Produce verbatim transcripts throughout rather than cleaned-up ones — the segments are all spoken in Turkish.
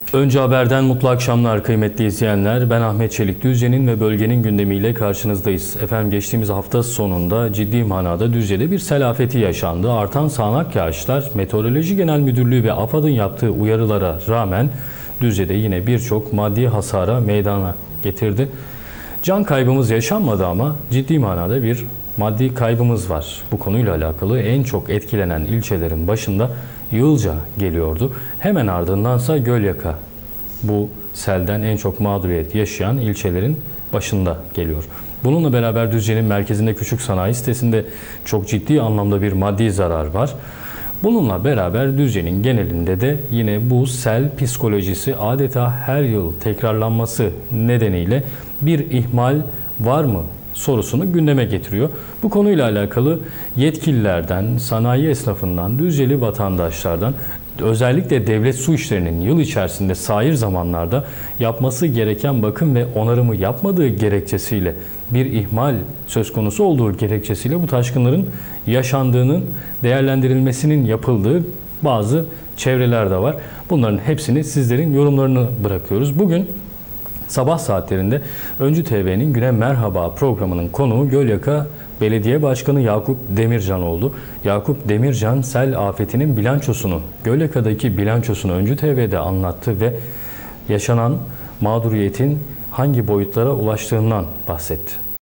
Önce haberden mutlu akşamlar kıymetli izleyenler. Ben Ahmet Çelik, Düzce'nin ve bölgenin gündemiyle karşınızdayız. Efendim geçtiğimiz hafta sonunda ciddi manada Düzce'de bir sel afeti yaşandı. Artan sağanak yağışlar, Meteoroloji Genel Müdürlüğü ve AFAD'ın yaptığı uyarılara rağmen Düzce'de yine birçok maddi hasara meydana getirdi. Can kaybımız yaşanmadı ama ciddi manada bir maddi kaybımız var. Bu konuyla alakalı en çok etkilenen ilçelerin başında Yılca geliyordu. Hemen ardındansa Gölyaka bu selden en çok mağduriyet yaşayan ilçelerin başında geliyor. Bununla beraber Düzce'nin merkezinde küçük sanayi sitesinde çok ciddi anlamda bir maddi zarar var. Bununla beraber Düzce'nin genelinde de yine bu sel psikolojisi adeta her yıl tekrarlanması nedeniyle bir ihmal var mı sorusunu gündeme getiriyor. Bu konuyla alakalı yetkililerden, sanayi esnafından, Düzceli vatandaşlardan, özellikle devlet su işlerinin yıl içerisinde sair zamanlarda yapması gereken bakım ve onarımı yapmadığı gerekçesiyle bir ihmal söz konusu olduğu gerekçesiyle bu taşkınların yaşandığının değerlendirilmesinin yapıldığı bazı çevreler de var. Bunların hepsini sizlerin yorumlarını bırakıyoruz. Bugün sabah saatlerinde Öncü T V'nin Güne Merhaba programının konuğu Gölyaka Belediye Başkanı Yakup Demircan oldu. Yakup Demircan sel afetinin bilançosunu, Gölyaka'daki bilançosunu Öncü T V'de anlattı ve yaşanan mağduriyetin hangi boyutlara ulaştığından bahsetti.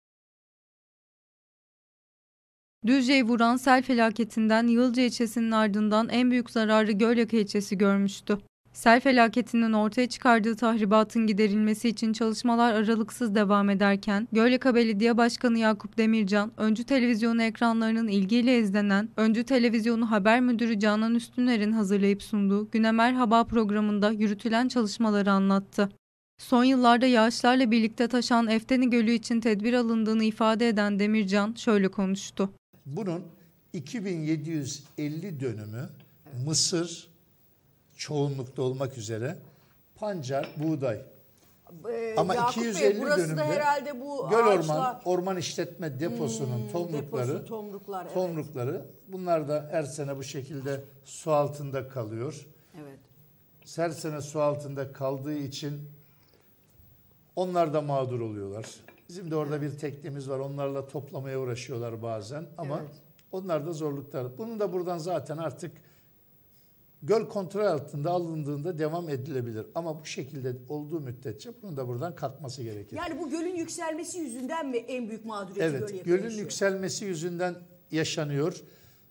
Düzce'yi vuran sel felaketinden Yılca ilçesinin ardından en büyük zararı Gölyaka ilçesi görmüştü. Sel felaketinin ortaya çıkardığı tahribatın giderilmesi için çalışmalar aralıksız devam ederken, Gölyaka Belediye Başkanı Yakup Demircan, Öncü Televizyonu ekranlarının ilgiyle izlenen Öncü Televizyonu Haber Müdürü Canan Üstüner'in hazırlayıp sunduğu Güne Merhaba programında yürütülen çalışmaları anlattı. Son yıllarda yağışlarla birlikte taşan Efteni Gölü için tedbir alındığını ifade eden Demircan şöyle konuştu. Bunun iki bin yedi yüz elli dönümü mısır, çoğunlukta olmak üzere pancar, buğday. Ee, Ama Yakup iki yüz Bey, elli burası dönümde da herhalde bu Göl ağaçlar... Orman, Orman İşletme Deposu'nun hmm, tomrukları, deposu, tomruklar, evet. tomrukları. Bunlar da her sene bu şekilde su altında kalıyor. Evet. Her sene su altında kaldığı için onlar da mağdur oluyorlar. Bizim de orada evet. bir teknemiz var. Onlarla toplamaya uğraşıyorlar bazen ama evet. onlar da zorluklar. Bunun da buradan zaten artık göl kontrol altında alındığında devam edilebilir. Ama bu şekilde olduğu müddetçe bunun da buradan kalkması gerekir. Yani bu gölün yükselmesi yüzünden mi en büyük mağduriyeti evet, Gölyaka gölün yaşıyor? yükselmesi yüzünden yaşanıyor.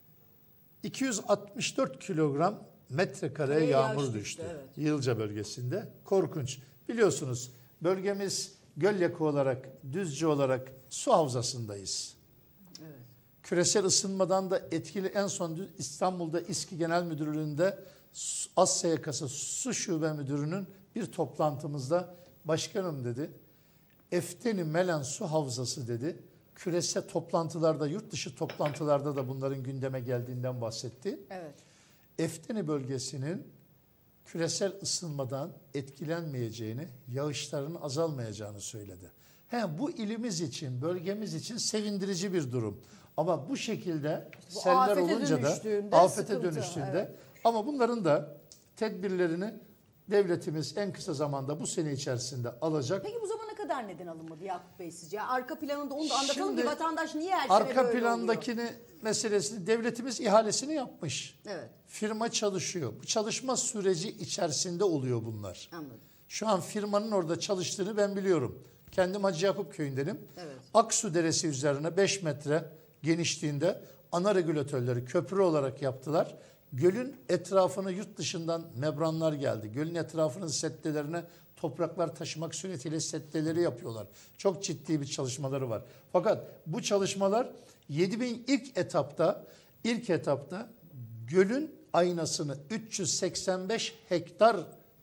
iki yüz altmış dört kilogram metrekareye Hey, yağmur yağış düştü. düştü evet. Yılca bölgesinde. Korkunç. Biliyorsunuz bölgemiz Gölyaka olarak, Düzce olarak su havzasındayız. Evet. Küresel ısınmadan da etkili en son İstanbul'da İSKİ Genel Müdürlüğü'nde Asya Yakası Su Şube Müdürü'nün bir toplantımızda başkanım dedi. Efteni Melen Su Havzası dedi. Küresel toplantılarda, yurt dışı toplantılarda da bunların gündeme geldiğinden bahsetti. Evet. Efteni bölgesinin küresel ısınmadan etkilenmeyeceğini, yağışların azalmayacağını söyledi. Hem bu ilimiz için, bölgemiz için sevindirici bir durum. Ama bu şekilde bu seller olunca da afete sıkıntı, dönüştüğünde evet. ama bunların da tedbirlerini devletimiz en kısa zamanda bu sene içerisinde alacak. Peki bu zamana kadar neden alınmadı Yakup Bey sizce? Arka planında onu da anlatalım ki vatandaş niye her arka sene böyle plandakini oluyor? Meselesini devletimiz ihalesini yapmış. Evet. Firma çalışıyor. Bu çalışma süreci içerisinde oluyor bunlar. Anladım. Şu an firmanın orada çalıştığını ben biliyorum. Kendim Hacı Yakup köyündenim. Evet. Aksu Deresi üzerine beş metre genişliğinde ana regülatörleri köprü olarak yaptılar. Gölün etrafını yurt dışından membranlar geldi. Gölün etrafının settelerine topraklar taşımak suretiyle setteleri yapıyorlar. Çok ciddi bir çalışmaları var. Fakat bu çalışmalar yedi bin ilk etapta ilk etapta gölün aynasını üç yüz seksen beş hektar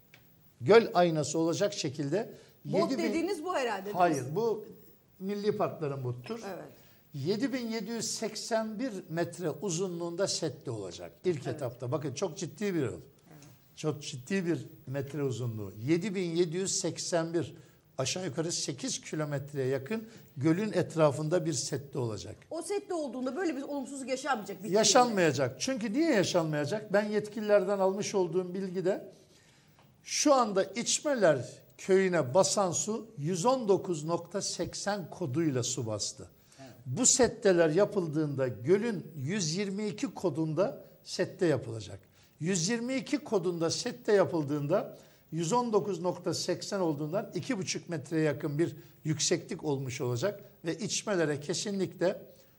göl aynası olacak şekilde. Bot dediğiniz bu herhalde değil Hayır, mi? bu milli parkların botudur. Evet. yedi bin yedi yüz seksen bir metre uzunluğunda setli olacak ilk evet. etapta. Bakın çok ciddi bir yol. Evet. Çok ciddi bir metre uzunluğu. yedi bin yedi yüz seksen bir aşağı yukarı sekiz kilometreye yakın gölün etrafında bir setli olacak. O setli olduğunda böyle bir olumsuzluk yaşanmayacak. Yaşanmayacak. Yani. Çünkü niye yaşanmayacak? Ben yetkililerden almış olduğum bilgide Şu anda İçmeler köyüne basan su yüz on dokuz nokta seksen koduyla su bastı. Evet. Bu setteler yapıldığında gölün yüz yirmi iki kodunda sette yapılacak. yüz yirmi iki kodunda sette yapıldığında yüz on dokuz nokta seksen olduğundan iki buçuk metreye yakın bir yükseklik olmuş olacak ve İçmelere kesinlikle,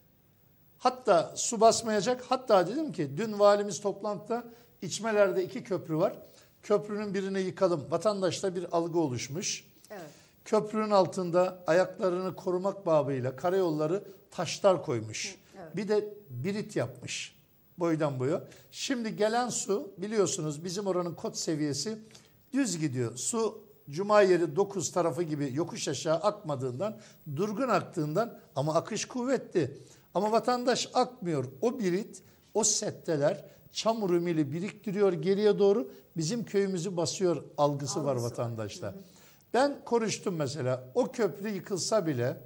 hatta su basmayacak. Hatta dedim ki dün valimiz toplantıda İçmelerde iki köprü var. Köprünün birini yıkalım. Vatandaşta bir algı oluşmuş. Evet. Köprünün altında ayaklarını korumak babıyla karayolları taşlar koymuş. Evet. Bir de birit yapmış boydan boya. Şimdi gelen su, biliyorsunuz bizim oranın kod seviyesi düz gidiyor. Su Cuma yeri dokuz tarafı gibi yokuş aşağı akmadığından, durgun aktığından, ama akış kuvvetli. Ama vatandaş akmıyor. O birit, o setteler çamur ümili biriktiriyor geriye doğru, bizim köyümüzü basıyor algısı Algısı. var vatandaşta. Hı hı. Ben konuştum mesela, o köprü yıkılsa bile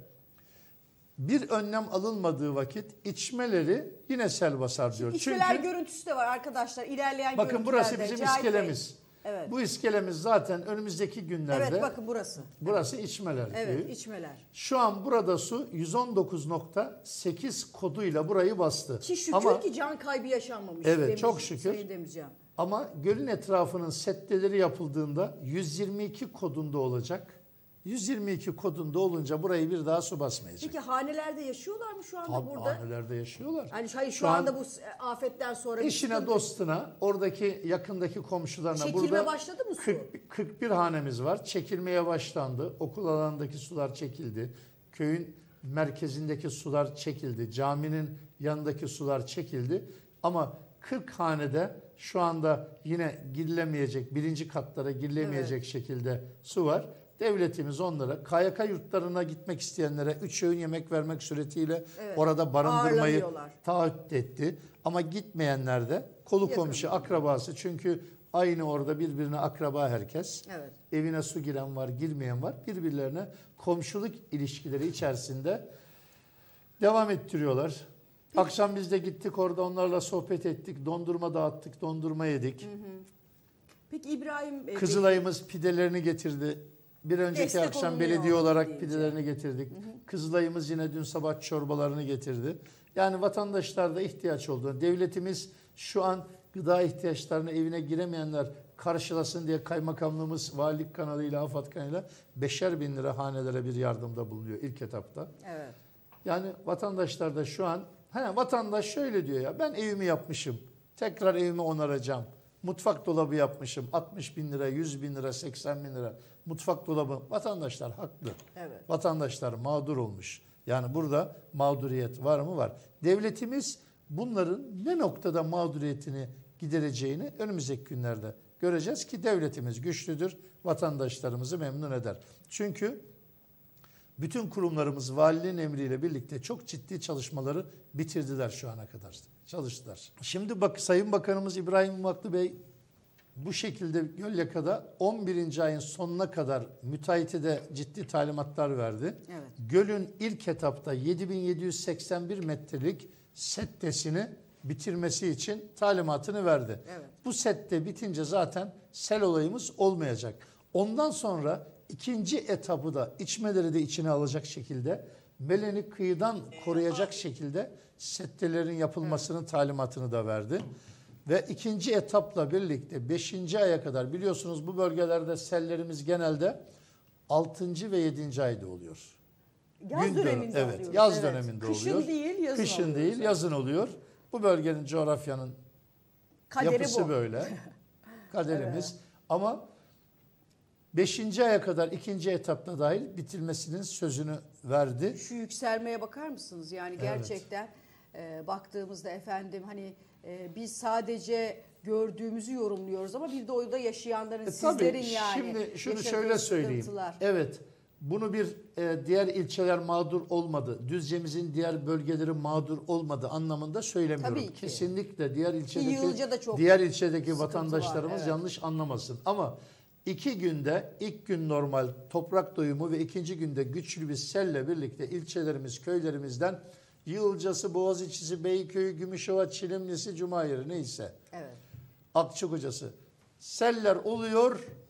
bir önlem alınmadığı vakit İçmeleri yine sel basar diyor. İçmeler Çünkü görüntüsü de var arkadaşlar. İlerleyen bakın burası bizim Cahit iskelemiz. Bey. Evet. Bu iskelemiz zaten önümüzdeki günlerde. Evet, bakın burası. Burası İçmeler Evet, köyü. İçmeler. Şu an burada su yüz on dokuz nokta sekiz koduyla burayı bastı. Ki şükür ama, ki can kaybı yaşanmamış. Evet, Demir, çok şükür. Ama gölün etrafının setteleri yapıldığında yüz yirmi iki kodunda olacak. yüz yirmi iki kodunda olunca burayı bir daha su basmayacak. Peki hanelerde yaşıyorlar mı şu anda Tabii, burada? hanelerde yaşıyorlar. Yani hayır, şu, şu anda an bu afetten sonra eşine sıkıntı... dostuna, oradaki yakındaki komşularına, Çekilme burada başladı mı su? kırk, kırk bir hanemiz var. Çekilmeye başlandı. Okul alanındaki sular çekildi. Köyün merkezindeki sular çekildi. Caminin yanındaki sular çekildi. Ama kırk hanede şu anda yine girilemeyecek, birinci katlara girilemeyecek evet. şekilde su var. Devletimiz onlara, K Y K yurtlarına gitmek isteyenlere üç öğün yemek vermek suretiyle evet. orada barındırmayı taahhüt etti. Ama gitmeyenler de kolu Yakın. komşu, akrabası, çünkü aynı orada birbirine akraba herkes. Evet. Evine su giren var, girmeyen var. Birbirlerine komşuluk ilişkileri içerisinde devam ettiriyorlar. Peki. Akşam biz de gittik orada, onlarla sohbet ettik, dondurma dağıttık, dondurma yedik. Hı hı. Peki İbrahim... Kızılay'ımız pidelerini getirdi. Bir önceki Destek akşam belediye olarak diyeceğim. pidelerini getirdik. Hı hı. Kızılay'ımız yine dün sabah çorbalarını getirdi. Yani vatandaşlarda ihtiyaç olduğunu, devletimiz şu an gıda ihtiyaçlarını evine giremeyenler karşılasın diye kaymakamlığımız valilik kanalıyla, AFAD kanalıyla beşer bin lira hanelere bir yardımda bulunuyor ilk etapta. Evet. Yani vatandaşlar da şu an, he, vatandaş şöyle diyor ya, ben evimi yapmışım, tekrar evimi onaracağım. Mutfak dolabı yapmışım, altmış bin lira, yüz bin lira, seksen bin lira mutfak dolabı. Vatandaşlar haklı. Evet. Vatandaşlar mağdur olmuş. Yani burada mağduriyet var mı? Var. Devletimiz bunların ne noktada mağduriyetini gidereceğini önümüzdeki günlerde göreceğiz ki devletimiz güçlüdür, vatandaşlarımızı memnun eder. Çünkü bütün kurumlarımız valiliğin emriyle birlikte çok ciddi çalışmaları bitirdiler şu ana kadar. Çalıştılar. Şimdi bak, Sayın Bakanımız İbrahim İmaklı Bey bu şekilde Gölyaka'da on birinci ayın sonuna kadar müteahhite de ciddi talimatlar verdi. Evet. Gölün ilk etapta yedi bin yedi yüz seksen bir metrelik settesini bitirmesi için talimatını verdi. Evet. Bu sette bitince zaten sel olayımız olmayacak. Ondan sonra ikinci etabı da İçmeleri de içine alacak şekilde, Melenik kıyıdan koruyacak şekilde settelerin yapılmasının talimatını da verdi. Ve ikinci etapla birlikte beşinci aya kadar, biliyorsunuz bu bölgelerde sellerimiz genelde altıncı ve yedinci ayda oluyor. Yaz Gün döneminde dön- evet, oluyor. Yaz evet. döneminde Kışın oluyor. değil, yazın Kışın oluyor. değil, yazın oluyor. Bu bölgenin, coğrafyanın Kaderi yapısı bu. böyle. Kaderimiz. Evet. Ama beşinci aya kadar ikinci etapta dahil bitirmesinin sözünü verdi. Şu yükselmeye bakar mısınız? Yani gerçekten evet. e, baktığımızda efendim hani e, biz sadece gördüğümüzü yorumluyoruz ama bir de orada yaşayanların, e, sizlerin tabii, yani şimdi şunu şöyle söyleyeyim. Sıkıntılar. Evet. Bunu bir e, diğer ilçeler mağdur olmadı, Düzce'mizin diğer bölgeleri mağdur olmadı anlamında söylemiyorum. Tabii ki. Kesinlikle diğer ilçedeki çok diğer ilçedeki vatandaşlarımız var, evet. yanlış anlamasın. Ama iki günde, ilk gün normal toprak doyumu ve ikinci günde güçlü bir selle birlikte ilçelerimiz, köylerimizden Yılcası, Boğaziçi'si, Beyköy'ü, Gümüşova, Çilimlisi, Cumayeri neyse. Evet. Akçakocası. Seller oluyor.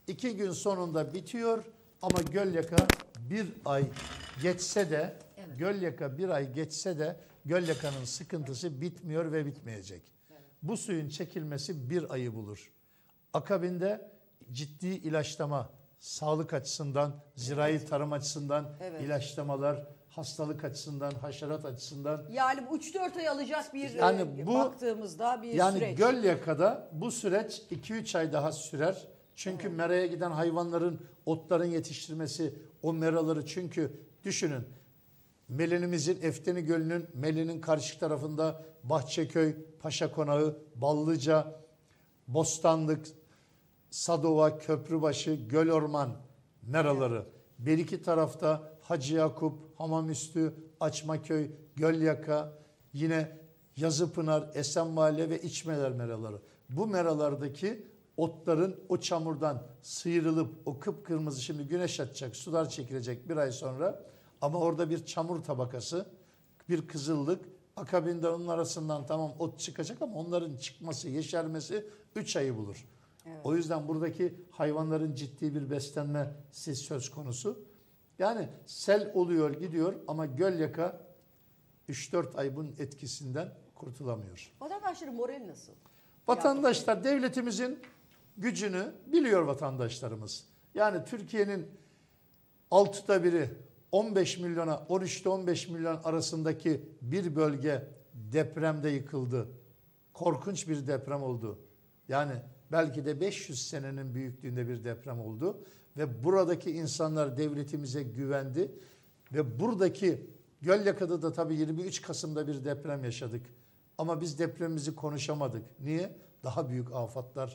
iki gün sonunda bitiyor ama Gölyaka bir ay geçse de Evet. Gölyaka bir ay geçse de Gölyaka'nın sıkıntısı bitmiyor ve bitmeyecek. Evet. Bu suyun çekilmesi bir ayı bulur. Akabinde ciddi ilaçlama, sağlık açısından, zirai tarım açısından Evet. ilaçlamalar, hastalık açısından, haşerat açısından. Yani bu üç dört ay alacak bir Yani e, bu- baktığımızda bir Yani süreç. Gölyaka'da bu süreç iki üç ay daha sürer. Çünkü Evet. meraya giden hayvanların, otların yetiştirmesi, o meraları, çünkü düşünün, Melenimizin, Efteni Gölü'nün, Meli'nin karşı tarafında Bahçeköy, Paşa Konağı, Ballıca, Bostanlık, Sadova, Köprübaşı, Gölorman meraları. Bir iki tarafta Hacı Yakup, Hamamüstü, Açmaköy, Gölyaka, yine Yazıpınar, Esenmahalle ve İçmeler meraları. Bu meralardaki otların o çamurdan sıyrılıp o kıpkırmızı, şimdi güneş atacak, sular çekilecek bir ay sonra, ama orada bir çamur tabakası, bir kızıllık, akabinde onun arasından tamam ot çıkacak ama onların çıkması, yeşermesi üç ayı bulur. Evet. O yüzden buradaki hayvanların ciddi bir beslenmesi söz konusu. Yani sel oluyor gidiyor ama Gölyaka üç dört ay bunun etkisinden kurtulamıyor. Vatandaşların morali nasıl? Vatandaşlar, devletimizin gücünü biliyor vatandaşlarımız. Yani Türkiye'nin altıda biri, on beş milyona, on üçte on beş milyon arasındaki bir bölge depremde yıkıldı. Korkunç bir deprem oldu. Yani belki de beş yüz senenin büyüklüğünde bir deprem oldu. Ve buradaki insanlar devletimize güvendi. Ve buradaki Gölyaka'da da tabii yirmi üç Kasım'da bir deprem yaşadık. Ama biz depremimizi konuşamadık. Niye? Daha büyük afatlar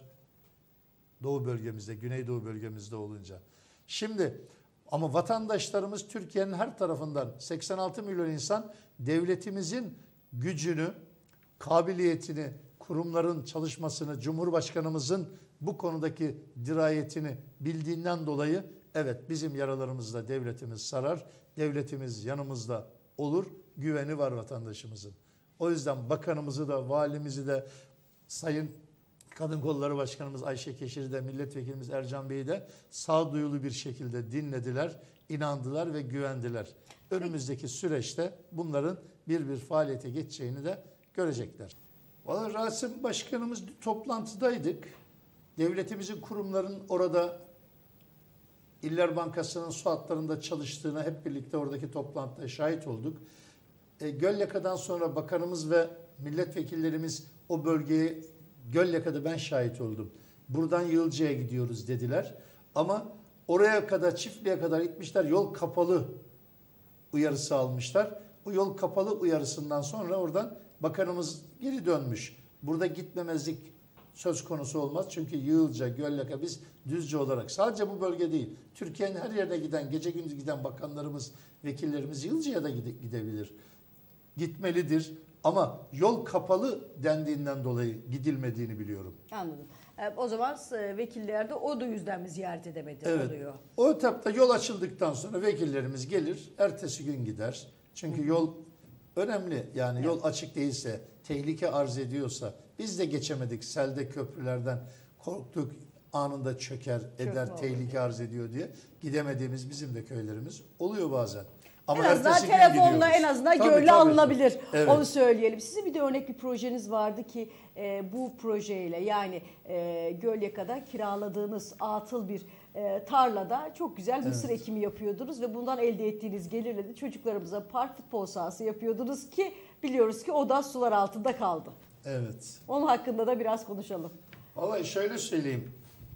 Doğu bölgemizde, Güneydoğu bölgemizde olunca. Şimdi ama vatandaşlarımız Türkiye'nin her tarafından, seksen altı milyon insan devletimizin gücünü, kabiliyetini, kurumların çalışmasını, Cumhurbaşkanımızın bu konudaki dirayetini bildiğinden dolayı evet, bizim yaralarımızda devletimiz sarar, devletimiz yanımızda olur, güveni var vatandaşımızın. O yüzden bakanımızı da, valimizi de, Sayın Kadın Kolları Başkanımız Ayşe Keşir'i de, milletvekilimiz Ercan Bey'i de sağduyulu bir şekilde dinlediler, inandılar ve güvendiler. Önümüzdeki süreçte bunların bir bir faaliyete geçeceğini de görecekler. Vallahi Rasim Başkanımız toplantıdaydık. Devletimizin kurumların orada İller Bankası'nın su hatlarında çalıştığına hep birlikte oradaki toplantıda şahit olduk. E, Gölyaka'dan sonra bakanımız ve milletvekillerimiz o bölgeye, Gölyaka'da ben şahit oldum. Buradan Yılca'ya gidiyoruz dediler. Ama oraya kadar, Çiftliğe kadar gitmişler, yol kapalı uyarısı almışlar. Bu yol kapalı uyarısından sonra oradan bakanımız geri dönmüş. Burada gitmemezlik söz konusu olmaz. Çünkü Yığılca, Gölyaka, biz Düzce olarak sadece bu bölge değil, Türkiye'nin her yerine giden, gece gündüz giden bakanlarımız, vekillerimiz Yılca'ya da gide- gidebilir. Gitmelidir. Ama yol kapalı dendiğinden dolayı gidilmediğini biliyorum. Anladım. E, o zaman e, vekiller de o da yüzden mi ziyaret edemedi Evet. oluyor? O etapta yol açıldıktan sonra vekillerimiz gelir, ertesi gün gider. Çünkü yol önemli. Yani yol açık değilse, tehlike arz ediyorsa, biz de geçemedik selde köprülerden, korktuk anında çöker, eder, olur tehlike arz ediyor diye gidemediğimiz bizim de köylerimiz oluyor bazen. Ama en azından ertesi gün telefonla gidiyoruz. en azından Tabii, görüle tabii. alınabilir. Evet. Onu söyleyelim. Sizin bir de örnek bir projeniz vardı ki e, bu projeyle, yani e, Gölyaka'da kiraladığınız atıl bir e, tarlada çok güzel mısır Evet. ekimi yapıyordunuz ve bundan elde ettiğiniz gelirle de çocuklarımıza park futbol sahası yapıyordunuz ki biliyoruz ki o da sular altında kaldı. Evet. Onun hakkında da biraz konuşalım. Vallahi şöyle söyleyeyim.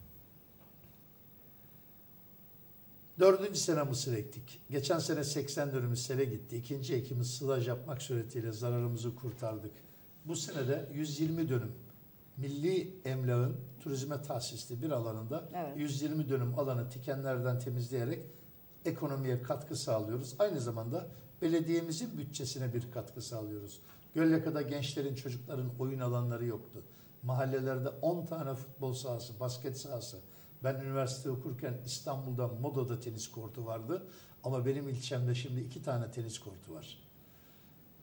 Dördüncü sene mısır ektik. Geçen sene seksen dönüm sele gitti. İkinci ekimiz sılaj yapmak suretiyle zararımızı kurtardık. Bu sene de yüz yirmi dönüm milli emlakın turizme tahsisli bir alanında Evet. yüz yirmi dönüm alanı tikenlerden temizleyerek ekonomiye katkı sağlıyoruz. Aynı zamanda belediyemizin bütçesine bir katkı sağlıyoruz. Gölyaka'da gençlerin, çocukların oyun alanları yoktu. Mahallelerde on tane futbol sahası, basket sahası. Ben üniversite okurken İstanbul'da Moda'da tenis kortu vardı. Ama benim ilçemde şimdi iki tane tenis kortu var.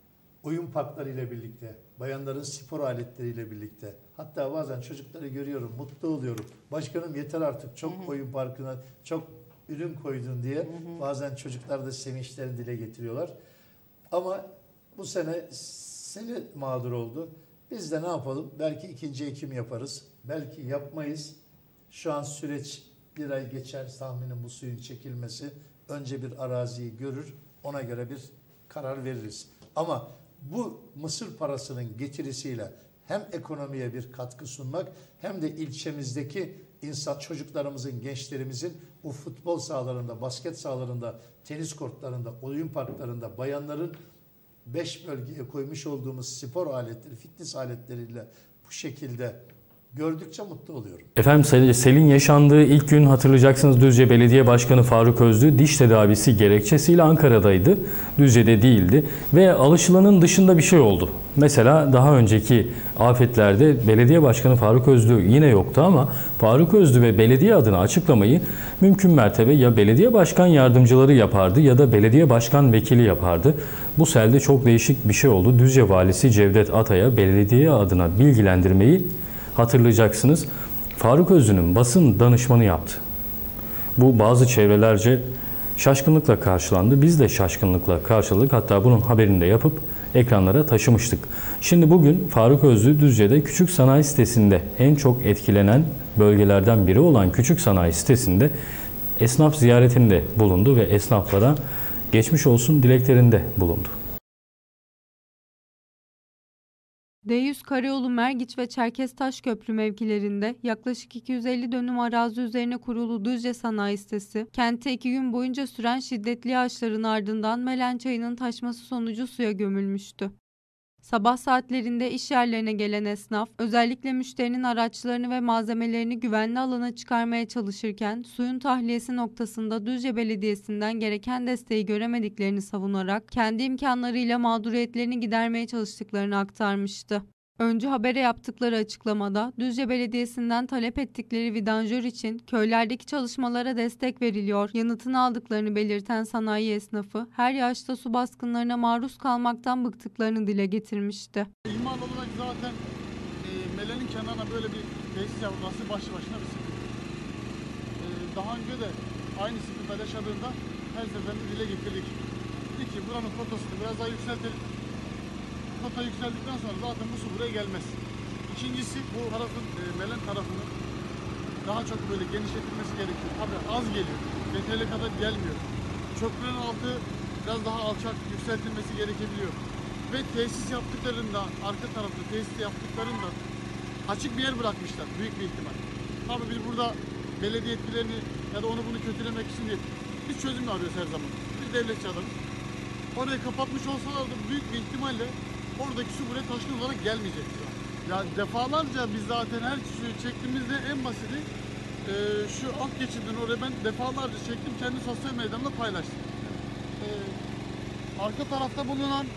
oyun parklarıyla birlikte, bayanların spor aletleriyle birlikte, hatta bazen çocukları görüyorum, mutlu oluyorum. Başkanım yeter artık, çok hı hı. oyun parkına, çok ürün koydun diye hı hı. bazen çocuklar da sevinçlerini dile getiriyorlar. Ama bu sene sene mağdur oldu. Biz de ne yapalım? Belki ikinci Ekim yaparız, belki yapmayız. Şu an süreç bir ay geçer, tahminim bu suyun çekilmesi. Önce bir araziyi görür, ona göre bir karar veririz. Ama bu mısır parasının getirisiyle hem ekonomiye bir katkı sunmak hem de ilçemizdeki insan çocuklarımızın, gençlerimizin bu futbol sahalarında, basket sahalarında, tenis kortlarında, oyun parklarında bayanların beş bölgeye koymuş olduğumuz spor aletleri, fitness aletleriyle bu şekilde gördükçe mutlu oluyorum. Efendim selin yaşandığı ilk gün hatırlayacaksınız Düzce Belediye Başkanı Faruk Özlü diş tedavisi gerekçesiyle Ankara'daydı. Düzce'de değildi ve alışılanın dışında bir şey oldu. Mesela daha önceki afetlerde Belediye Başkanı Faruk Özlü yine yoktu ama Faruk Özlü ve belediye adına açıklamayı mümkün mertebe ya belediye başkan yardımcıları yapardı ya da belediye başkan vekili yapardı. Bu selde çok değişik bir şey oldu. Düzce Valisi Cevdet Atay'a belediye adına bilgilendirmeyi hatırlayacaksınız. Faruk Özlü'nün basın danışmanı yaptı. Bu bazı çevrelerce şaşkınlıkla karşılandı. Biz de şaşkınlıkla karşıladık. Hatta bunun haberini de yapıp ekranlara taşımıştık. Şimdi bugün Faruk Özlü Düzce'de Küçük Sanayi Sitesi'nde en çok etkilenen bölgelerden biri olan Küçük Sanayi Sitesi'nde esnaf ziyaretinde bulundu ve esnaflara geçmiş olsun dileklerinde bulundu. D yüz Karayolu Mergiç ve Çerkeztaş Köprü mevkilerinde yaklaşık iki yüz elli dönüm arazi üzerine kurulu Düzce Sanayi Sitesi, kentte iki gün boyunca süren şiddetli yağışların ardından Melen Çayı'nın taşması sonucu suya gömülmüştü. Sabah saatlerinde iş yerlerine gelen esnaf, özellikle müşterinin araçlarını ve malzemelerini güvenli alana çıkarmaya çalışırken suyun tahliyesi noktasında Düzce Belediyesi'nden gereken desteği göremediklerini savunarak kendi imkanlarıyla mağduriyetlerini gidermeye çalıştıklarını aktarmıştı. Önce habere yaptıkları açıklamada Düzce Belediyesi'nden talep ettikleri vidanjör için köylerdeki çalışmalara destek veriliyor yanıtını aldıklarını belirten sanayi esnafı her yağışta su baskınlarına maruz kalmaktan bıktıklarını dile getirmişti. İhmal olarak zaten e, Melen'in kenarına böyle bir tesis yapılması başlı başına bir sıkıntı. E, daha önce de aynı sıkıntı yaşadığında her seferinde dile getirdik. Dedi ki buranın kotasını biraz daha yükseltelim. Kota yükseldikten sonra zaten bu su buraya gelmez. İkincisi bu tarafın, e, Melen tarafının daha çok böyle genişletilmesi gerekiyor. Tabii az geliyor. Yeterli kadar gelmiyor. Köprünün altı biraz daha alçak yükseltilmesi gerekebiliyor. Ve tesis yaptıklarında, arka tarafta tesis yaptıklarında açık bir yer bırakmışlar büyük bir ihtimal. Tabii biz burada belediye etkilerini ya da onu bunu kötülemek için değil. Biz çözüm arıyoruz her zaman. Biz devletçi adamız. Orayı kapatmış olsalar da büyük bir ihtimalle oradaki su buraya taşkın olarak gelmeyecek. Ya defalarca biz zaten her suyu çektiğimizde en basiti e, şu alt geçidin oraya ben defalarca çektim. Kendi sosyal medyamda paylaştım. E, arka tarafta bulunan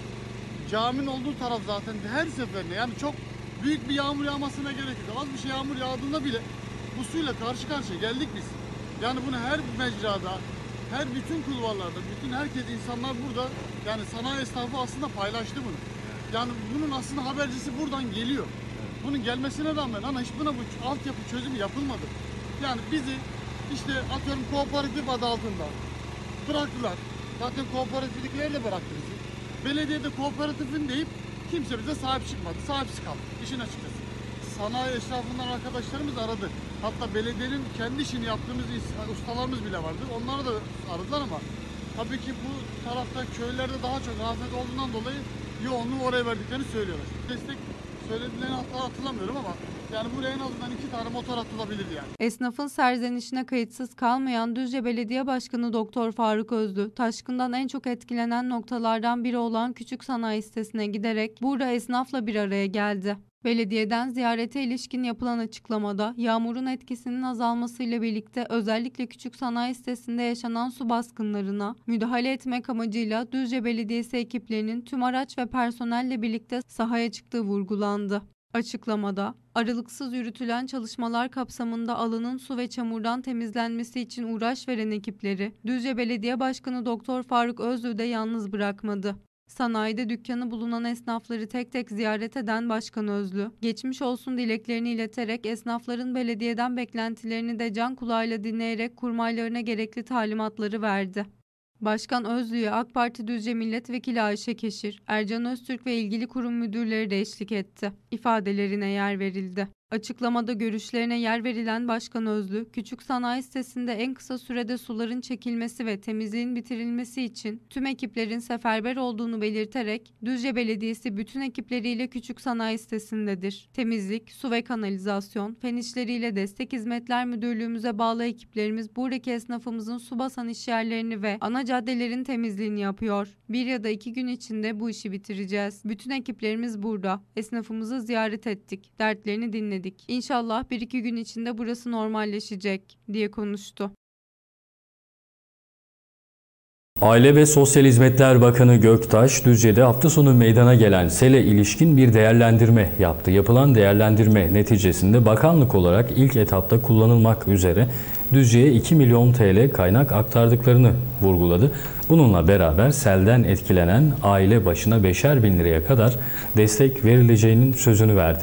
caminin olduğu taraf zaten her seferinde yani çok büyük bir yağmur yağmasına gerek yok. Az bir şey yağmur yağdığında bile bu suyla karşı karşıya geldik biz. Yani bunu her mecrada, her bütün kulvarlarda, bütün herkes insanlar burada yani sanayi esnafı aslında paylaştı bunu. Yani bunun aslında habercisi buradan geliyor. Bunun gelmesine rağmen ama hiç buna bu altyapı çözümü yapılmadı. Yani bizi işte atıyorum kooperatif adı altında bıraktılar. Zaten kooperatifliklerle bıraktı bizi. Belediyede kooperatifin deyip kimse bize sahip çıkmadı. Sahipsiz kaldı işin açıkçası. Sanayi esnafından arkadaşlarımız aradı. Hatta belediyenin kendi işini yaptığımız ustalarımız bile vardı. Onları da aradılar ama tabii ki bu tarafta köylerde daha çok afet olduğundan dolayı yoğunluğu oraya verdiklerini söylüyorlar. Destek söyledilerini hatta hatırlamıyorum ama yani buraya en azından iki tane motor atılabilir yani. Esnafın serzenişine kayıtsız kalmayan Düzce Belediye Başkanı Doktor Faruk Özlü, taşkından en çok etkilenen noktalardan biri olan Küçük Sanayi Sitesi'ne giderek burada esnafla bir araya geldi. Belediyeden ziyarete ilişkin yapılan açıklamada yağmurun etkisinin azalmasıyla birlikte özellikle Küçük Sanayi Sitesi'nde yaşanan su baskınlarına müdahale etmek amacıyla Düzce Belediyesi ekiplerinin tüm araç ve personelle birlikte sahaya çıktığı vurgulandı. Açıklamada, aralıksız yürütülen çalışmalar kapsamında alanın su ve çamurdan temizlenmesi için uğraş veren ekipleri Düzce Belediye Başkanı Doktor Faruk Özlü de yalnız bırakmadı. Sanayide dükkanı bulunan esnafları tek tek ziyaret eden Başkan Özlü, geçmiş olsun dileklerini ileterek esnafların belediyeden beklentilerini de can kulağıyla dinleyerek kurmaylarına gerekli talimatları verdi. Başkan Özlü'ye AK Parti Düzce Milletvekili Ayşe Keşir, Ercan Öztürk ve ilgili kurum müdürleri de eşlik etti. İfadelerine yer verildi. Açıklamada görüşlerine yer verilen Başkan Özlü, küçük sanayi sitesinde en kısa sürede suların çekilmesi ve temizliğin bitirilmesi için tüm ekiplerin seferber olduğunu belirterek, Düzce Belediyesi bütün ekipleriyle küçük sanayi sitesindedir. Temizlik, su ve kanalizasyon, fen işleriyle Destek Hizmetler Müdürlüğümüze bağlı ekiplerimiz buradaki esnafımızın su basan işyerlerini ve ana caddelerin temizliğini yapıyor. Bir ya da iki gün içinde bu işi bitireceğiz. Bütün ekiplerimiz burada. Esnafımızı ziyaret ettik. Dertlerini dinledik. İnşallah bir iki gün içinde burası normalleşecek, diye konuştu. Aile ve Sosyal Hizmetler Bakanı Göktaş, Düzce'de hafta sonu meydana gelen sele ilişkin bir değerlendirme yaptı. Yapılan değerlendirme neticesinde bakanlık olarak ilk etapta kullanılmak üzere Düzce'ye iki milyon T L kaynak aktardıklarını vurguladı. Bununla beraber selden etkilenen aile başına beşer bin liraya kadar destek verileceğinin sözünü verdi.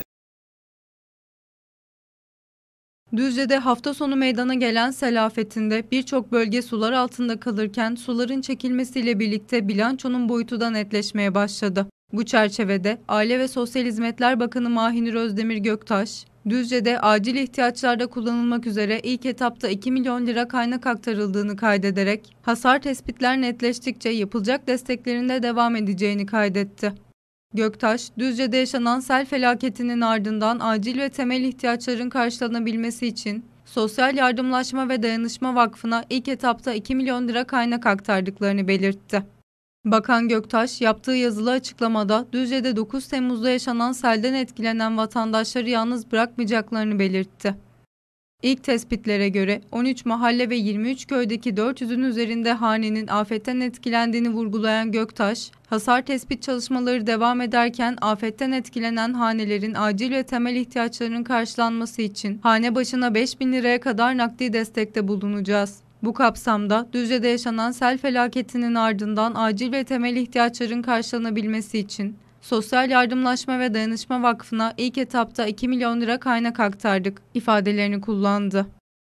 Düzce'de hafta sonu meydana gelen sel afetinde birçok bölge sular altında kalırken suların çekilmesiyle birlikte bilançonun boyutu da netleşmeye başladı. Bu çerçevede Aile ve Sosyal Hizmetler Bakanı Mahinur Özdemir Göktaş, Düzce'de acil ihtiyaçlarda kullanılmak üzere ilk etapta iki milyon lira kaynak aktarıldığını kaydederek hasar tespitler netleştikçe yapılacak desteklerin de devam edeceğini kaydetti. Göktaş, Düzce'de yaşanan sel felaketinin ardından acil ve temel ihtiyaçların karşılanabilmesi için Sosyal Yardımlaşma ve Dayanışma Vakfı'na ilk etapta iki milyon lira kaynak aktardıklarını belirtti. Bakan Göktaş yaptığı yazılı açıklamada Düzce'de dokuz Temmuz'da yaşanan selden etkilenen vatandaşları yalnız bırakmayacaklarını belirtti. İlk tespitlere göre on üç mahalle ve yirmi üç köydeki dört yüzün üzerinde hanenin afetten etkilendiğini vurgulayan Göktaş, hasar tespit çalışmaları devam ederken afetten etkilenen hanelerin acil ve temel ihtiyaçlarının karşılanması için hane başına beş bin liraya kadar nakdi destekte bulunacağız. Bu kapsamda Düzce'de yaşanan sel felaketinin ardından acil ve temel ihtiyaçların karşılanabilmesi için Sosyal Yardımlaşma ve Dayanışma Vakfı'na ilk etapta iki milyon lira kaynak aktardık ifadelerini kullandı.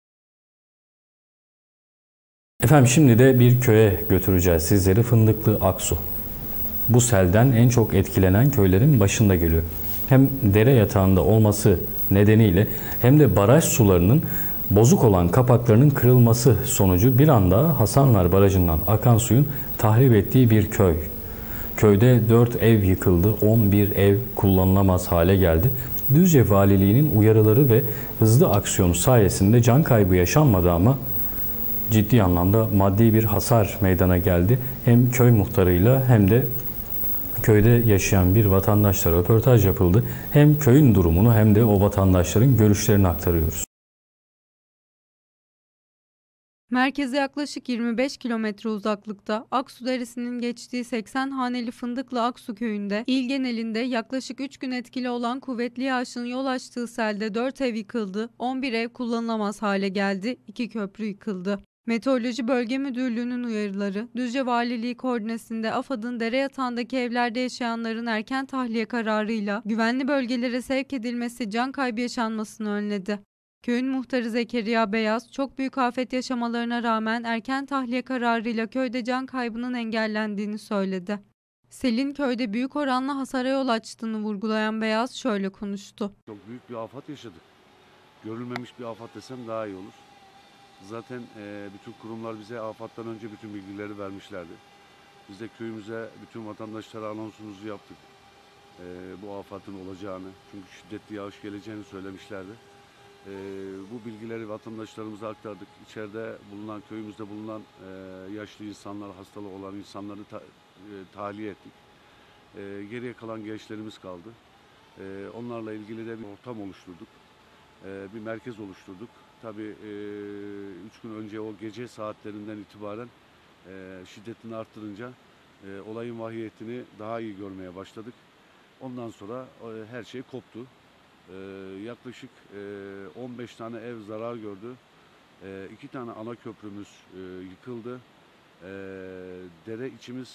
Efendim şimdi de bir köye götüreceğiz sizleri. Fındıklı Aksu. Bu selden en çok etkilenen köylerin başında geliyor. Hem dere yatağında olması nedeniyle hem de baraj sularının bozuk olan kapaklarının kırılması sonucu bir anda Hasanlar Barajı'ndan akan suyun tahrip ettiği bir köy. Köyde dört ev yıkıldı, on bir ev kullanılamaz hale geldi. Düzce Valiliği'nin uyarıları ve hızlı aksiyonu sayesinde can kaybı yaşanmadı ama ciddi anlamda maddi bir hasar meydana geldi. Hem köy muhtarıyla hem de köyde yaşayan bir vatandaşla röportaj yapıldı. Hem köyün durumunu hem de o vatandaşların görüşlerini aktarıyoruz. Merkeze yaklaşık yirmi beş kilometre uzaklıkta Aksu Deresi'nin geçtiği seksen haneli Fındıklı Aksu köyünde il genelinde yaklaşık üç gün etkili olan kuvvetli yağışın yol açtığı selde dört ev yıkıldı, on bir ev kullanılamaz hale geldi, iki köprü yıkıldı. Meteoroloji Bölge Müdürlüğü'nün uyarıları, Düzce Valiliği koordinesinde AFAD'ın dere yatağındaki evlerde yaşayanların erken tahliye kararıyla güvenli bölgelere sevk edilmesi can kaybı yaşanmasını önledi. Köyün muhtarı Zekeriya Beyaz, çok büyük afet yaşamalarına rağmen erken tahliye kararıyla köyde can kaybının engellendiğini söyledi. Selin köyde büyük oranla hasara yol açtığını vurgulayan Beyaz şöyle konuştu. Çok büyük bir afet yaşadık. Görülmemiş bir afet desem daha iyi olur. Zaten e, bütün kurumlar bize afattan önce bütün bilgileri vermişlerdi. Biz de köyümüze bütün vatandaşlara anonsumuzu yaptık. E, bu afatın olacağını, çünkü şiddetli yağış geleceğini söylemişlerdi. E, bu bilgileri vatandaşlarımıza aktardık. İçeride bulunan, köyümüzde bulunan e, yaşlı insanlar, hastalığı olan insanları ta, e, tahliye ettik. E, geriye kalan gençlerimiz kaldı. E, onlarla ilgili de bir ortam oluşturduk. E, bir merkez oluşturduk. Tabii e, üç gün önce o gece saatlerinden itibaren e, şiddetini arttırınca e, olayın vahiyetini daha iyi görmeye başladık. Ondan sonra e, her şey koptu. E, yaklaşık e, on beş tane ev zarar gördü. E, iki tane ana köprümüz e, yıkıldı. E, dere içimiz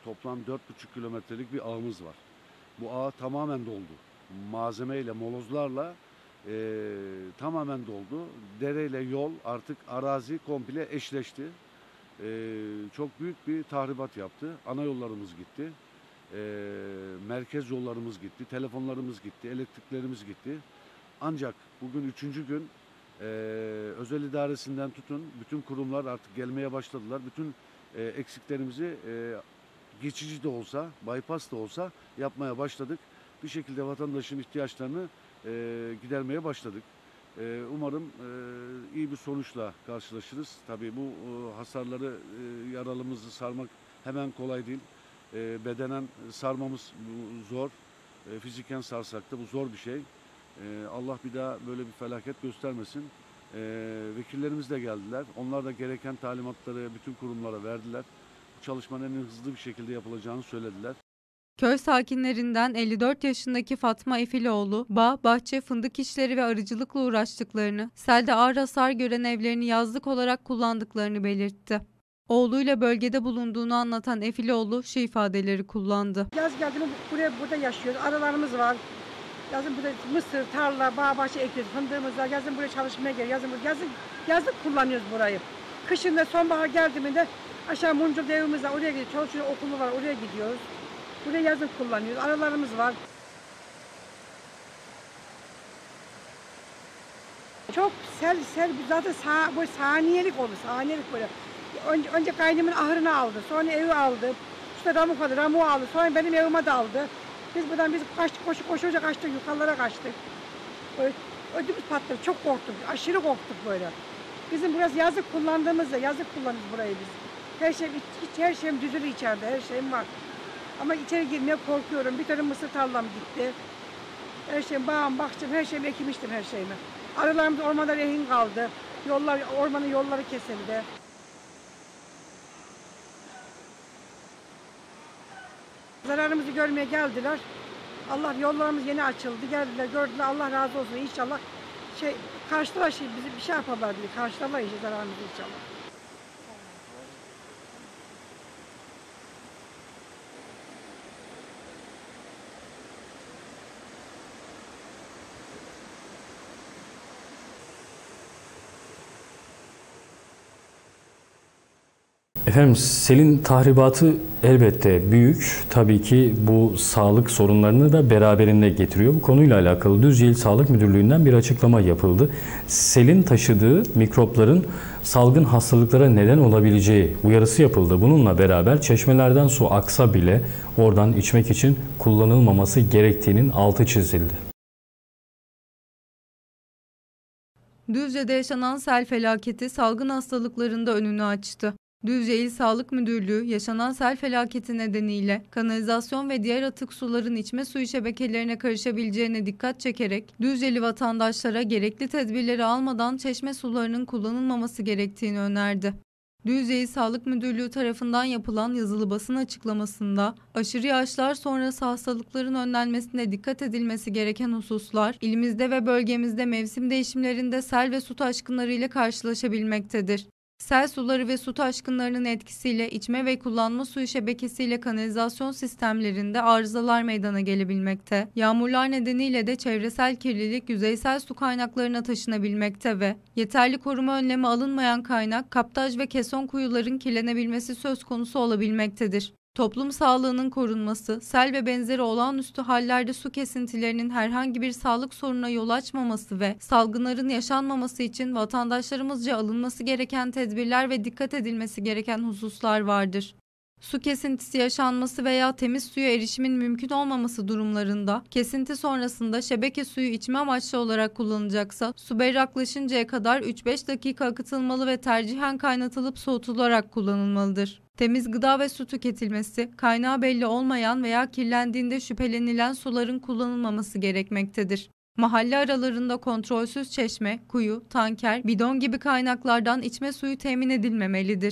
toplam dört buçuk kilometrelik bir ağımız var. Bu ağ tamamen doldu. Malzemeyle, molozlarla e, tamamen doldu. Dereyle yol, artık arazi komple eşleşti. E, çok büyük bir tahribat yaptı. Ana yollarımız gitti. E, merkez yollarımız gitti. Telefonlarımız gitti. Elektriklerimiz gitti. Ancak bugün üçüncü gün e, özel idaresinden tutun, bütün kurumlar artık gelmeye başladılar. Bütün e, eksiklerimizi e, geçici de olsa, bypass da olsa yapmaya başladık. Bir şekilde vatandaşın ihtiyaçlarını e, gidermeye başladık. E, umarım e, iyi bir sonuçla karşılaşırız. Tabii bu e, hasarları, e, yaralımızı sarmak hemen kolay değil. E, bedenen sarmamız zor. E, fiziken sarsak da bu zor bir şey. E, Allah bir daha böyle bir felaket göstermesin. E, vekillerimiz de geldiler. Onlar da gereken talimatları bütün kurumlara verdiler. Bu çalışmanın en hızlı bir şekilde yapılacağını söylediler. Köy sakinlerinden elli dört yaşındaki Fatma Efiloğlu, bağ, bahçe, fındık işleri ve arıcılıkla uğraştıklarını, selde ağır hasar gören evlerini yazlık olarak kullandıklarını belirtti. Oğluyla bölgede bulunduğunu anlatan Efiloğlu şu ifadeleri kullandı. Yaz geldi mi buraya burada yaşıyoruz. Arılarımız var. Yazın burada mısır, tarla, bağ, bahçe ekiyoruz. Fındığımız var. Yazın buraya çalışmaya geliyoruz. Yazın, yazın, yazlık kullanıyoruz burayı. Kışın da sonbahar geldi mi de aşağı Mumcuk evimiz var. Oraya gidiyoruz. Çoluk çocuk okulu var. Oraya gidiyoruz. Buraya yazın kullanıyoruz. Arılarımız var. Çok sel, sel zaten sağ, böyle saniyelik olur. Saniyelik böyle. Önce, önce kaynımın ahırını aldı. Sonra evi aldı. İşte ramu kaldı. Ramu aldı. Sonra benim evime de aldı. Biz buradan biz kaçtık, koşu koşuca kaçtık. Yukarılara kaçtık. Böyle ödümüz patladı. Çok korktuk. Aşırı korktuk böyle. Bizim burası yazlık kullandığımızda yazlık kullanıyoruz burayı biz. Her şey, hiç her şeyim düzülü içeride. Her şeyim var. Ama içeri girmeye korkuyorum. Bir tane mısır tarlam gitti. Her şeyim, bağım, bahçem, her şeyimi ekmiştim her şeyimi. Arılarımız ormanda rehin kaldı. Yollar, ormanın yolları kesildi. Zararımızı görmeye geldiler. Allah yollarımız yeni açıldı. Geldiler, gördüler. Allah razı olsun. İnşallah şey karşılar şey bizi bir şey yaparlar diye. Karşılarlar işte zararımızı inşallah. Efendim, selin tahribatı elbette büyük. Tabii ki bu sağlık sorunlarını da beraberinde getiriyor. Bu konuyla alakalı Düzce İl Sağlık Müdürlüğü'nden bir açıklama yapıldı. Selin taşıdığı mikropların salgın hastalıklara neden olabileceği uyarısı yapıldı. Bununla beraber çeşmelerden su aksa bile oradan içmek için kullanılmaması gerektiğinin altı çizildi. Düzce'de yaşanan sel felaketi salgın hastalıklarında önünü açtı. Düzce İl Sağlık Müdürlüğü yaşanan sel felaketi nedeniyle kanalizasyon ve diğer atık suların içme suyu şebekelerine karışabileceğine dikkat çekerek Düzceli vatandaşlara gerekli tedbirleri almadan çeşme sularının kullanılmaması gerektiğini önerdi. Düzce İl Sağlık Müdürlüğü tarafından yapılan yazılı basın açıklamasında aşırı yağışlar sonrası hastalıkların önlenmesine dikkat edilmesi gereken hususlar ilimizde ve bölgemizde mevsim değişimlerinde sel ve su taşkınları ile karşılaşabilmektedir. Sel suları ve su taşkınlarının etkisiyle içme ve kullanma suyu şebekesiyle kanalizasyon sistemlerinde arızalar meydana gelebilmekte. Yağmurlar nedeniyle de çevresel kirlilik yüzeysel su kaynaklarına taşınabilmekte ve yeterli koruma önlemi alınmayan kaynak, kaptaj ve keson kuyuların kirlenebilmesi söz konusu olabilmektedir. Toplum sağlığının korunması, sel ve benzeri olağanüstü hallerde su kesintilerinin herhangi bir sağlık sorununa yol açmaması ve salgınların yaşanmaması için vatandaşlarımızca alınması gereken tedbirler ve dikkat edilmesi gereken hususlar vardır. Su kesintisi yaşanması veya temiz suya erişimin mümkün olmaması durumlarında, kesinti sonrasında şebeke suyu içme amaçlı olarak kullanılacaksa, su berraklaşıncaya kadar üç beş dakika akıtılmalı ve tercihen kaynatılıp soğutularak kullanılmalıdır. Temiz gıda ve su tüketilmesi, kaynağı belli olmayan veya kirlendiğinde şüphelenilen suların kullanılmaması gerekmektedir. Mahalle aralarında kontrolsüz çeşme, kuyu, tanker, bidon gibi kaynaklardan içme suyu temin edilmemelidir.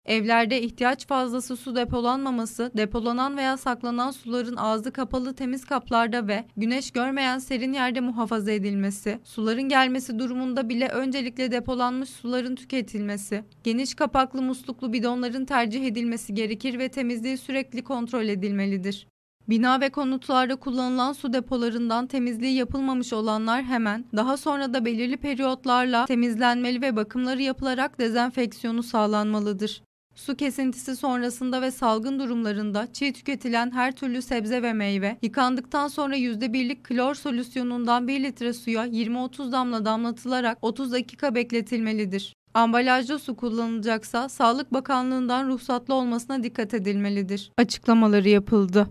Evlerde ihtiyaç fazlası su depolanmaması, depolanan veya saklanan suların ağzı kapalı temiz kaplarda ve güneş görmeyen serin yerde muhafaza edilmesi, suların gelmesi durumunda bile öncelikle depolanmış suların tüketilmesi, geniş kapaklı musluklu bidonların tercih edilmesi gerekir ve temizliği sürekli kontrol edilmelidir. Bina ve konutlarda kullanılan su depolarından temizliği yapılmamış olanlar hemen, daha sonra da belirli periyotlarla temizlenmeli ve bakımları yapılarak dezenfeksiyonu sağlanmalıdır. Su kesintisi sonrasında ve salgın durumlarında çiğ tüketilen her türlü sebze ve meyve, yıkandıktan sonra yüzde birlik klor solüsyonundan bir litre suya yirmi otuz damla damlatılarak otuz dakika bekletilmelidir. Ambalajlı su kullanılacaksa Sağlık Bakanlığı'ndan ruhsatlı olmasına dikkat edilmelidir. Açıklamaları yapıldı.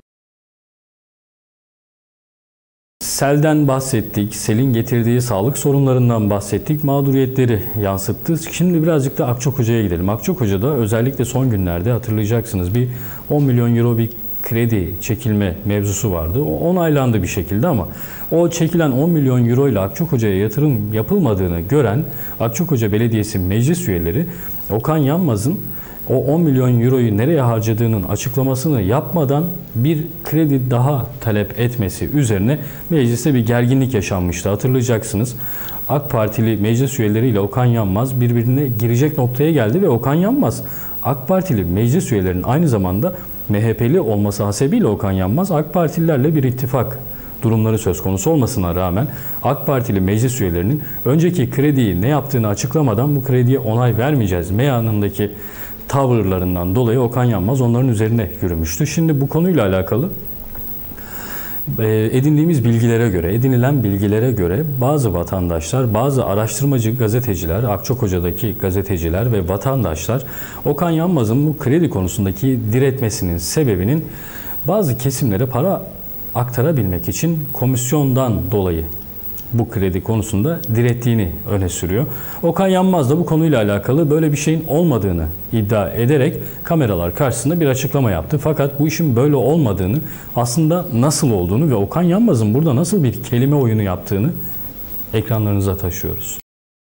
Selden bahsettik, selin getirdiği sağlık sorunlarından bahsettik, mağduriyetleri yansıttı. Şimdi birazcık da Akçakoca'ya gidelim. Akçakoca'da özellikle son günlerde hatırlayacaksınız bir on milyon euro bir kredi çekilme mevzusu vardı. O onaylandı bir şekilde ama o çekilen on milyon euro ile Akçakoca'ya yatırım yapılmadığını gören Akçakoca Belediyesi meclis üyeleri Okan Yanmaz'ın o on milyon euroyu nereye harcadığının açıklamasını yapmadan bir kredi daha talep etmesi üzerine mecliste bir gerginlik yaşanmıştı. Hatırlayacaksınız. AK Partili meclis üyeleriyle Okan Yanmaz birbirine girecek noktaya geldi ve Okan Yanmaz AK Partili meclis üyelerinin aynı zamanda M H P'li olması hasebiyle Okan Yanmaz AK Partililerle bir ittifak durumları söz konusu olmasına rağmen AK Partili meclis üyelerinin önceki krediyi ne yaptığını açıklamadan bu krediye onay vermeyeceğiz meyanındaki tavırlarından dolayı Okan Yanmaz onların üzerine yürümüştü. Şimdi bu konuyla alakalı edindiğimiz bilgilere göre, edinilen bilgilere göre bazı vatandaşlar, bazı araştırmacı gazeteciler, Akçakoca'daki gazeteciler ve vatandaşlar Okan Yanmaz'ın bu kredi konusundaki diretmesinin sebebinin bazı kesimlere para aktarabilmek için komisyondan dolayı bu kredi konusunda direttiğini öne sürüyor. Okan Yanmaz da bu konuyla alakalı böyle bir şeyin olmadığını iddia ederek kameralar karşısında bir açıklama yaptı. Fakat bu işin böyle olmadığını, aslında nasıl olduğunu ve Okan Yanmaz'ın burada nasıl bir kelime oyunu yaptığını ekranlarınıza taşıyoruz.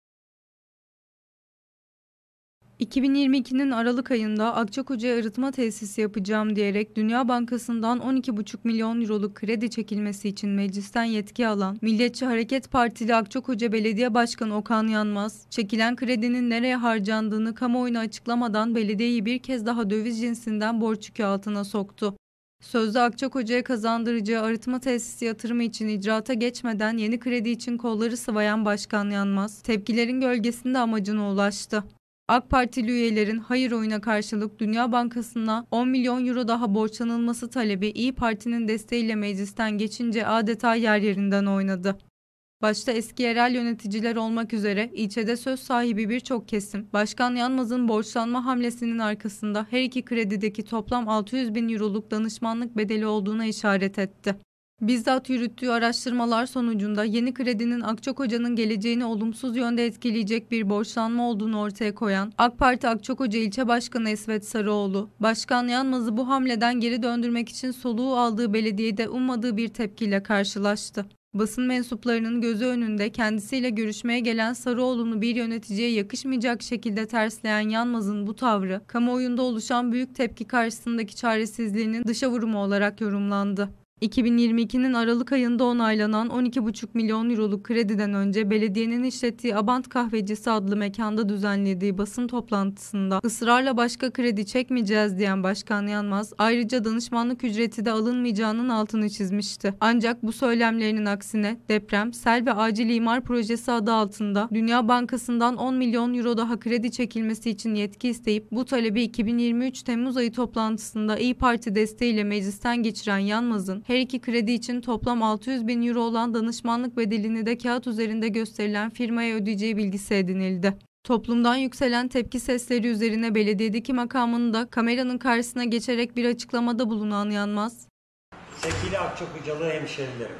iki bin yirmi ikinin Aralık ayında Akçakoca'ya arıtma tesisi yapacağım diyerek Dünya Bankası'ndan on iki buçuk milyon euroluk kredi çekilmesi için meclisten yetki alan Milliyetçi Hareket Partili Akçakoca Belediye Başkanı Okan Yanmaz, çekilen kredinin nereye harcandığını kamuoyuna açıklamadan belediyeyi bir kez daha döviz cinsinden borç yükü altına soktu. Sözde Akçakoca'ya kazandıracağı arıtma tesisi yatırımı için icraata geçmeden yeni kredi için kolları sıvayan Başkan Yanmaz, tepkilerin gölgesinde amacına ulaştı. AK Partili üyelerin hayır oyuna karşılık Dünya Bankası'na on milyon euro daha borçlanılması talebi İYİ Parti'nin desteğiyle meclisten geçince adeta yer yerinden oynadı. Başta eski yerel yöneticiler olmak üzere ilçede söz sahibi birçok kesim, Başkan Yanmaz'ın borçlanma hamlesinin arkasında her iki kredideki toplam altı yüz bin euroluk danışmanlık bedeli olduğuna işaret etti. Bizzat yürüttüğü araştırmalar sonucunda yeni kredinin Akçakoca'nın geleceğini olumsuz yönde etkileyecek bir borçlanma olduğunu ortaya koyan AK Parti Akçakoca İlçe Başkanı Esvet Sarıoğlu, Başkan Yanmaz'ı bu hamleden geri döndürmek için soluğu aldığı belediyede ummadığı bir tepkiyle karşılaştı. Basın mensuplarının gözü önünde kendisiyle görüşmeye gelen Sarıoğlu'nu bir yöneticiye yakışmayacak şekilde tersleyen Yanmaz'ın bu tavrı, kamuoyunda oluşan büyük tepki karşısındaki çaresizliğinin dışa vurumu olarak yorumlandı. iki bin yirmi ikinin Aralık ayında onaylanan on iki buçuk milyon euroluk krediden önce belediyenin işlettiği Abant Kahvecisi adlı mekanda düzenlediği basın toplantısında ısrarla başka kredi çekmeyeceğiz diyen Başkan Yanmaz, ayrıca danışmanlık ücreti de alınmayacağının altını çizmişti. Ancak bu söylemlerinin aksine deprem, sel ve acil imar projesi adı altında Dünya Bankası'ndan on milyon euro daha kredi çekilmesi için yetki isteyip bu talebi iki bin yirmi üç Temmuz ayı toplantısında İYİ Parti desteğiyle meclisten geçiren Yanmaz'ın her iki kredi için toplam altı yüz bin euro olan danışmanlık bedelini de kağıt üzerinde gösterilen firmaya ödeyeceği bilgisi edinildi. Toplumdan yükselen tepki sesleri üzerine belediyedeki makamını da kameranın karşısına geçerek bir açıklamada bulunan Yanmaz, Sevgili Akçakocalı hemşerilerim,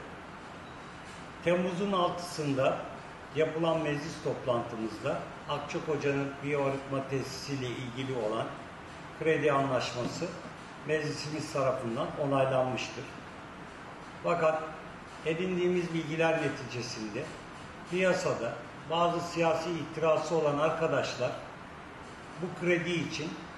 Temmuz'un altısında yapılan meclis toplantımızda Akçakoca'nın biyoarıtma tesisiyle ilgili olan kredi anlaşması meclisimiz tarafından onaylanmıştır. Fakat edindiğimiz bilgiler neticesinde piyasada bazı siyasi ihtirası olan arkadaşlar bu kredi için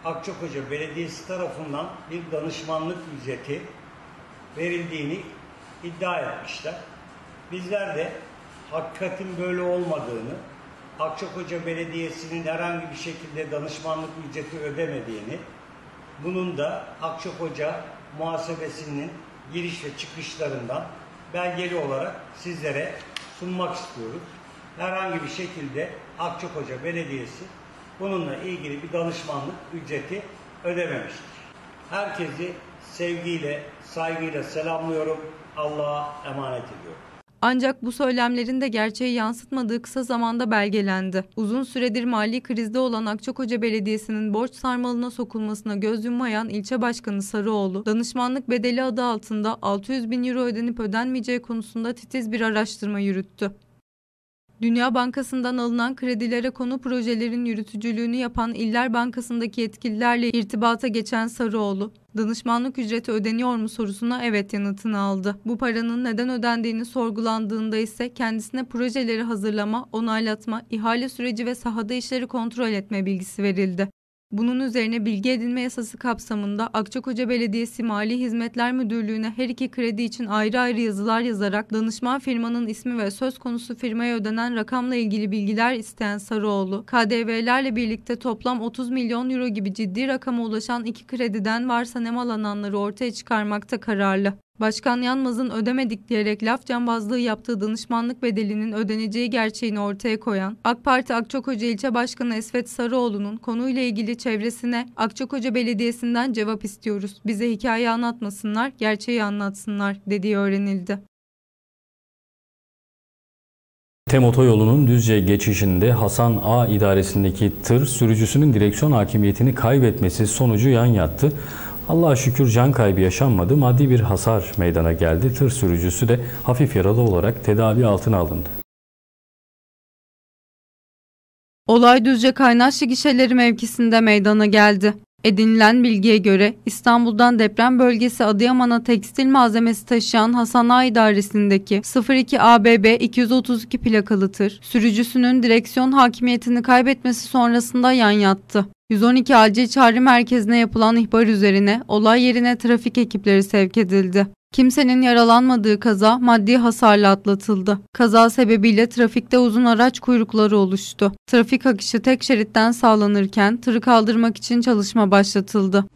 Akçakoca Belediyesi tarafından bir danışmanlık ücreti verildiğini iddia etmişler. Bizler de hakikatin böyle olmadığını, Akçakoca Belediyesi'nin herhangi bir şekilde danışmanlık ücreti ödemediğini, bunun da Akçakoca muhasebesinin giriş ve çıkışlarından belgeli olarak sizlere sunmak istiyoruz. Herhangi bir şekilde Akçakoca Belediyesi bununla ilgili bir danışmanlık ücreti ödememiştir. Herkesi sevgiyle, saygıyla selamlıyorum. Allah'a emanet ediyorum. Ancak bu söylemlerin de gerçeği yansıtmadığı kısa zamanda belgelendi. Uzun süredir mali krizde olan Akçakoca Belediyesi'nin borç sarmalına sokulmasına göz yummayan ilçe başkanı Sarıoğlu, danışmanlık bedeli adı altında altı yüz bin euro ödenip ödenmeyeceği konusunda titiz bir araştırma yürüttü. Dünya Bankası'ndan alınan kredilere konu projelerin yürütücülüğünü yapan İller Bankası'ndaki yetkililerle irtibata geçen Sarıoğlu, danışmanlık ücreti ödeniyor mu sorusuna evet yanıtını aldı. Bu paranın neden ödendiğini sorgulandığında ise kendisine projeleri hazırlama, onaylatma, ihale süreci ve sahada işleri kontrol etme bilgisi verildi. Bunun üzerine bilgi edinme yasası kapsamında Akçakoca Belediyesi Mali Hizmetler Müdürlüğü'ne her iki kredi için ayrı ayrı yazılar yazarak danışman firmanın ismi ve söz konusu firmaya ödenen rakamla ilgili bilgiler isteyen Sarıoğlu, K D V'lerle birlikte toplam otuz milyon euro gibi ciddi rakama ulaşan iki krediden varsa nemalananları ortaya çıkarmakta kararlı. Başkan Yanmaz'ın ödemedik diyerek laf cambazlığı yaptığı danışmanlık bedelinin ödeneceği gerçeğini ortaya koyan AK Parti Akçakoca İlçe Başkanı Esvet Sarıoğlu'nun konuyla ilgili çevresine Akçakoca Belediyesi'nden cevap istiyoruz. Bize hikaye anlatmasınlar, gerçeği anlatsınlar dediği öğrenildi. TEM otoyolunun Düzce geçişinde Hasan A idaresindeki tır sürücüsünün direksiyon hakimiyetini kaybetmesi sonucu yan yattı. Allah'a şükür can kaybı yaşanmadı, maddi bir hasar meydana geldi. Tır sürücüsü de hafif yaralı olarak tedavi altına alındı. Olay Düzce Kaynaşlı Gişeleri mevkisinde meydana geldi. Edinilen bilgiye göre İstanbul'dan deprem bölgesi Adıyaman'a tekstil malzemesi taşıyan Hasan A idaresindeki sıfır iki A B B iki yüz otuz iki plakalı tır, sürücüsünün direksiyon hakimiyetini kaybetmesi sonrasında yan yattı. yüz on iki acil çağrı merkezine yapılan ihbar üzerine olay yerine trafik ekipleri sevk edildi. Kimsenin yaralanmadığı kaza maddi hasarla atlatıldı. Kaza sebebiyle trafikte uzun araç kuyrukları oluştu. Trafik akışı tek şeritten sağlanırken tırı kaldırmak için çalışma başlatıldı.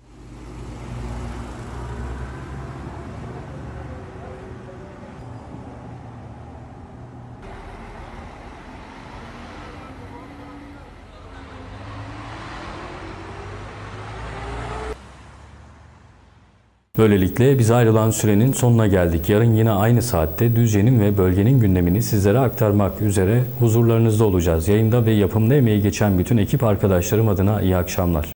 Böylelikle bize ayrılan sürenin sonuna geldik. Yarın yine aynı saatte Düzce'nin ve bölgenin gündemini sizlere aktarmak üzere huzurlarınızda olacağız. Yayında ve yapımda emeği geçen bütün ekip arkadaşlarım adına iyi akşamlar.